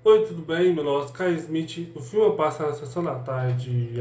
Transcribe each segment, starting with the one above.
Oi, tudo bem? Meu nome é Kai Smith. O filme passa na sessão da tarde.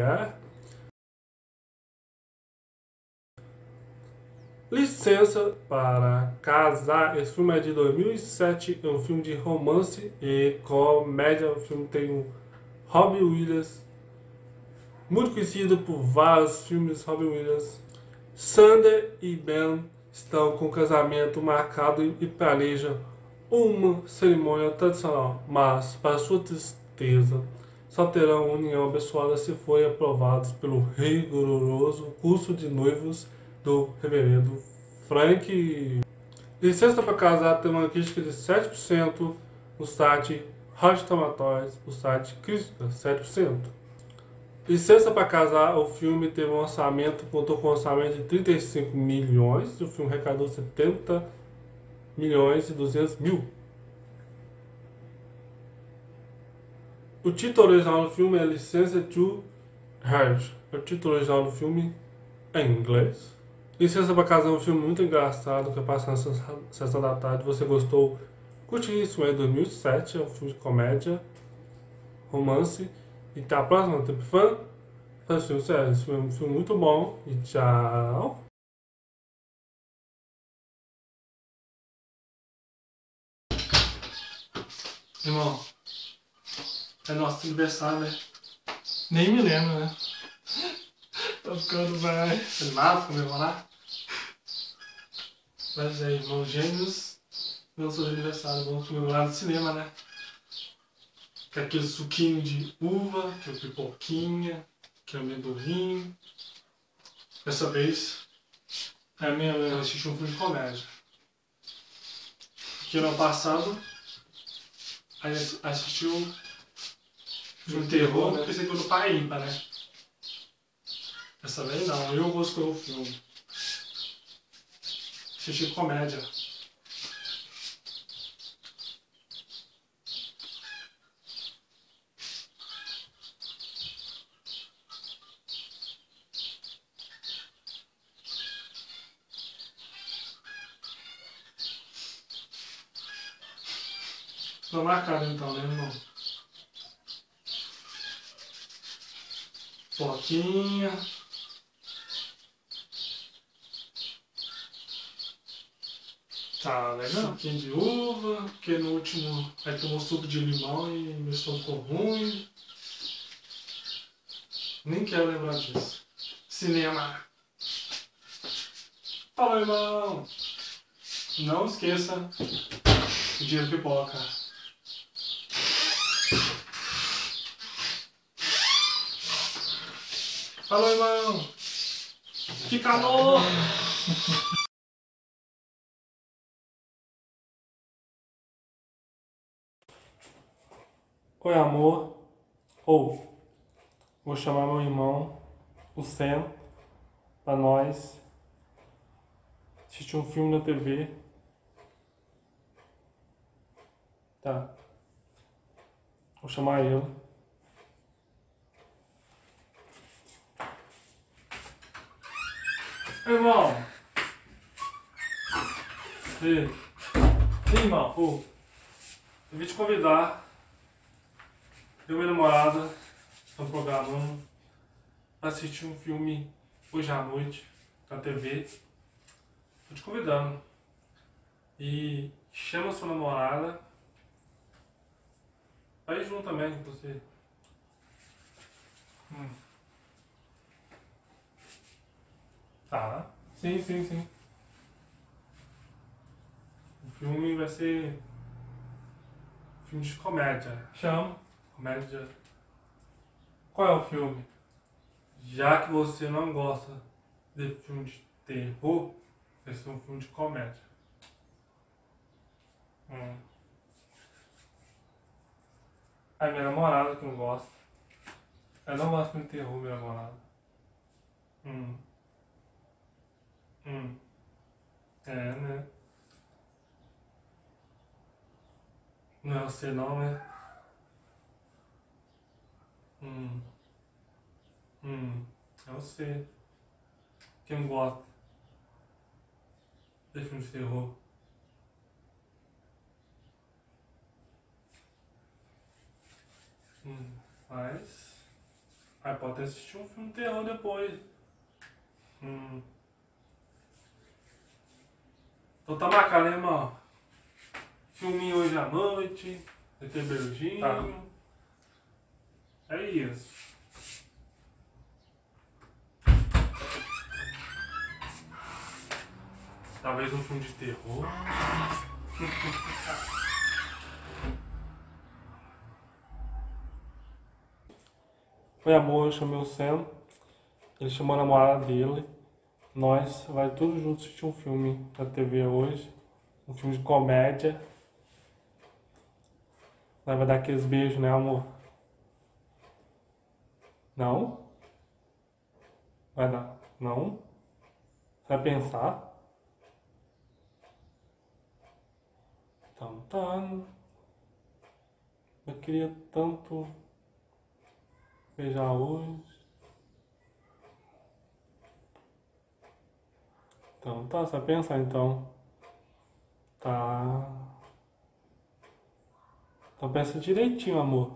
Licença para Casar. Esse filme é de 2007. É um filme de romance e comédia. O filme tem o Robin Williams, muito conhecido por vários filmes. Robin Williams. Sander e Ben estão com o casamento marcado e planejam uma cerimônia tradicional, mas, para sua tristeza, só terão união abençoada se forem aprovados pelo rigoroso curso de noivos do reverendo Frank. Licença para Casar tem uma crítica de 7% no site Rotten Tomatoes, o site Crítica 7%. Licença para Casar, o filme teve um orçamento, contou com um orçamento de 35 milhões, e o filme arrecadou 70 milhões e 200 mil. O título original do filme é Licença to Hajj. O título original do filme é em inglês. Licença para Casar é um filme muito engraçado que passa na sessão da tarde. Você gostou? Curte isso, é 2007, é um filme de comédia, romance. E até a próxima, tempo fã. Faz filme sério, esse filme é um filme muito bom. E tchau. Irmão, é nosso aniversário, né? Nem me lembro, né? Tô ficando velho. Animado pra comemorar? Mas é, irmãos gêmeos, nosso aniversário, vamos comemorar no cinema, né? Que é aquele suquinho de uva, que é pipoquinha, que é amendoim. Dessa vez, é minha mãe assistiu um filme de comédia. Que ano passado, aí assistiu filme de terror, né? Pensei que eu no pai ímpar, né? Dessa vez não, eu vou escolher o filme. Assistir comédia. Tô marcado então, né, irmão? Pipoquinha. Tá legal. Suquinho de uva, porque no último aí tomou suco de limão e meu estômago ficou ruim. Nem quero lembrar disso. Cinema. Fala, irmão. Não esqueça o dinheiro pipoca. Fala, irmão. Que calor. Oi, amor. Vou chamar meu irmão, o Sam, pra nós assistir um filme na TV. Tá. Vou chamar ele. Ei, irmão. Ei, irmão. Eu vim te convidar. Eu e minha namorada estamos programando pra assistir um filme hoje à noite na TV. Tô te convidando. E chama sua namorada pra ir junto também com você. Tá. Sim. O filme vai ser filme de comédia. Chama. Comédia. Qual é o filme? Já que você não gosta de filme de terror, vai ser um filme de comédia. Aí minha namorada que não gosta. Eu não gosto de filme de terror, minha namorada. É, né? Não é você não, né? É você que não gosta de filme de terror. Mas... Aí pode assistir um filme de terror depois. Então tá marcado, né, irmão? Filminho hoje à noite. Vai ter beijinho. Tá. É isso. Talvez um filme de terror. Foi amor, eu chamei o Sam. Ele chamou a namorada dele. Nós vai todos juntos assistir um filme na TV hoje. Um filme de comédia. Nós vai dar aqueles beijos, né, amor? Não? Vai dar? Não? Você vai pensar? Então tá. Eu queria tanto beijar hoje. Então tá, você vai pensar então. Tá. Então pensa direitinho, amor.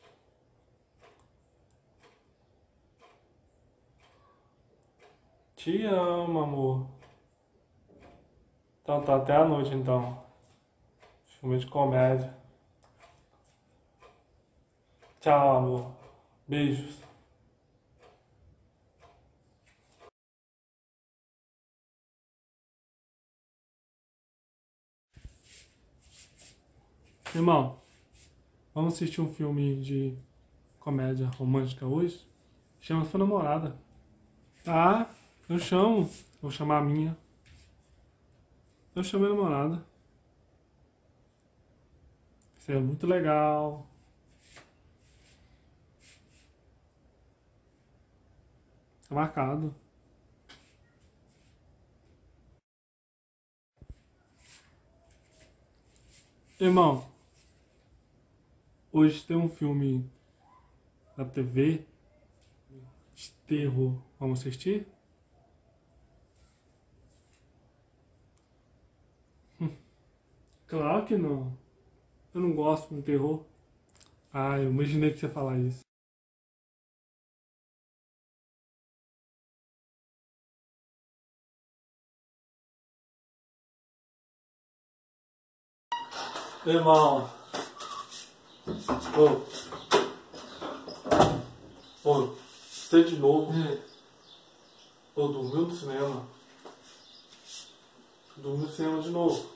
Te amo, amor. Então tá, até a noite então. Filme de comédia. Tchau, amor. Beijos. Irmão, vamos assistir um filme de comédia romântica hoje? Chama sua namorada. Tá, eu chamo. Vou chamar a minha. Eu chamo a namorada. Isso é muito legal. Tá marcado. Irmão, hoje tem um filme na TV de terror. Vamos assistir? Claro que não. Eu não gosto de terror. Ah, eu imaginei que você ia falar isso. Irmão. Você de novo. Dormiu no cinema. Dormiu no cinema de novo.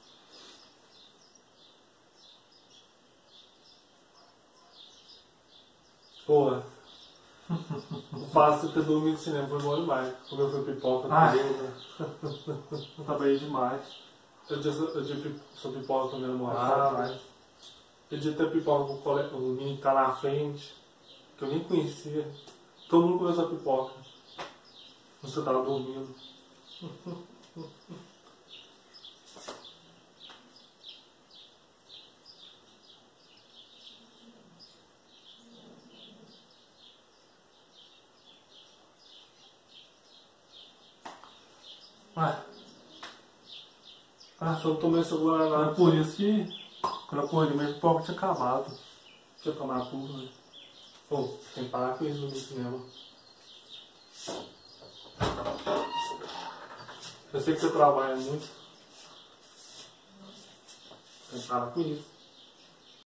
Pô, o fácil ter dormido no cinema foi bom demais. Comeu foi pipoca toda. Eu trabalhei demais. Eu tinha sua pipoca com a minha namorada. Eu tinha até pipoca com o menino que tá na frente, que eu nem conhecia. Todo mundo comeu essa pipoca. Você tava dormindo. Só não tomei essa guaraná. É por isso que quando eu corri, minha pipoca tinha acabado. Deixa eu tomar tudo, né? Pô, tem que parar com isso no cinema. Eu sei que você trabalha muito. Tem que parar com isso.